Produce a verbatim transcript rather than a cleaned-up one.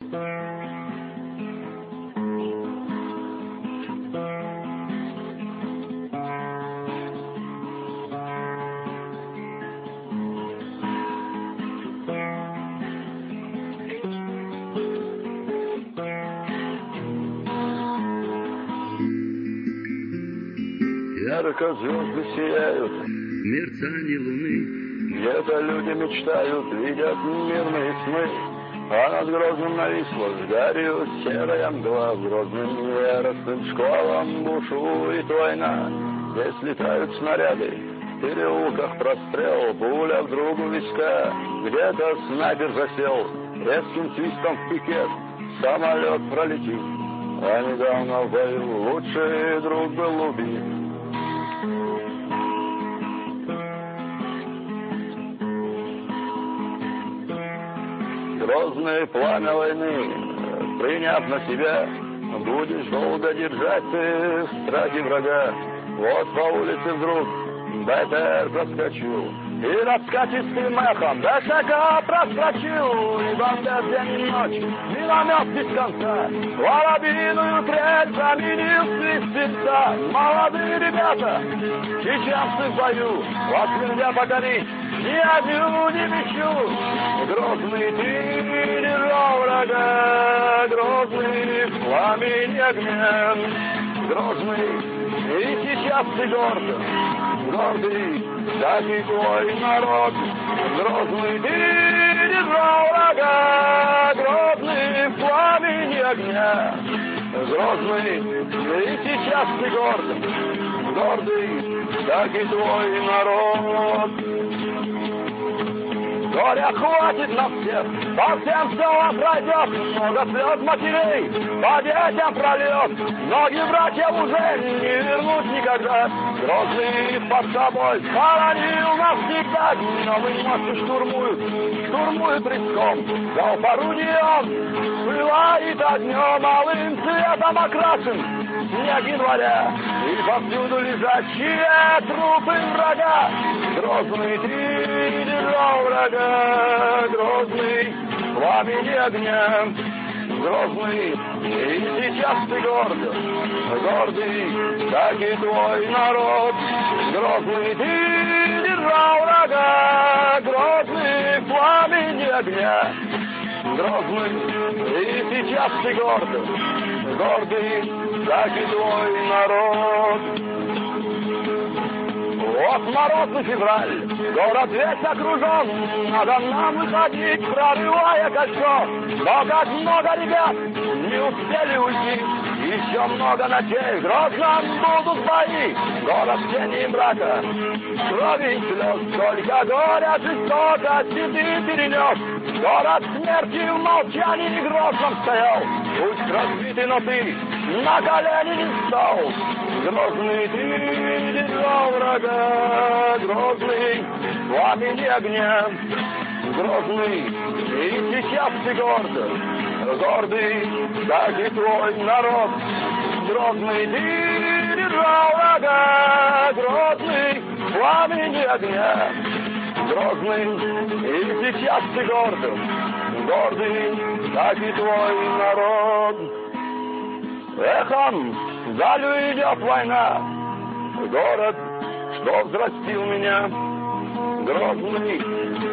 Ярко звезды сияют в мерцании луны. Где-то люди мечтают, видят мирные сны. А над Грозным нависла вдарью серая мгла. В Грозным яростным школам бушует война. Здесь летают снаряды, в переулках прострел. Пуля вдруг у виска, где-то снайпер засел. Резким свистом в пикет самолет пролетит. А недавно в бою лучший друг был убит. Грозное пламя войны, приняв на себя, будешь долго держать ты в страхе врага. Вот по улице вдруг БТР проскочил, и над скачистым эхом до шага проскочил. И бомбят день и ночь, миномет без конца, воробьиную трель заменил свист сердца. Молодые ребята, чеченцы в бою, вас нельзя покорить, ни одну не мечу. Грозный ты держал врага, грозный пламень огнем. Грозный, и сейчас ты горд, гордый, как и твой народ. Грозный ты держал врага, грозный пламень огня. Грозный, и сейчас ты горд, гордый, как и твой народ. Горя хватит на всех, по всем селам пройдет, много слез матерей, по детям прольет. Многие братья уже не вернуть никогда. Грозный под собой хоронил навсегда. Новые мосты штурмуют, штурмуют риском. Залп орудием пылает огнем, алым цветом окрашен снег января. И повсюду лежащие трупы врага. Грозный ты держал врага, грозный пламени огня. Грозный, и сейчас ты горд, гордый, как и твой народ. Грозный ты держал врага, грозный пламени огня. Грозный, и сейчас ты горд, гордый, как и твой народ. Вот морозный февраль, город весь окружен, надо нам выходить, прорывая кольцо. Но как много ребят не успели уйти, еще много ночей в Грозном будут бои. Город тени и мрака, крови и слез, только горя жестокости ты перенес. Город смерти в молчании в Грозном стоял, пусть разбитый, но ты на колени не встал. Грозный ты держал врага, грозный пламени огня. Грозный, и сейчас ты горд, гордый, как и твой народ. Грозный ты держал врага, грозный пламени огня. Грозный, и сейчас ты горд, гордый, как и твой народ. Эхом залю идет война, город, что взрастил меня. Грозный,